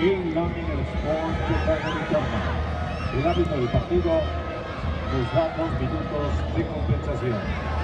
en Learning Sport Academy Tournament. El árbitro del partido nos da 2 minutos de compensación.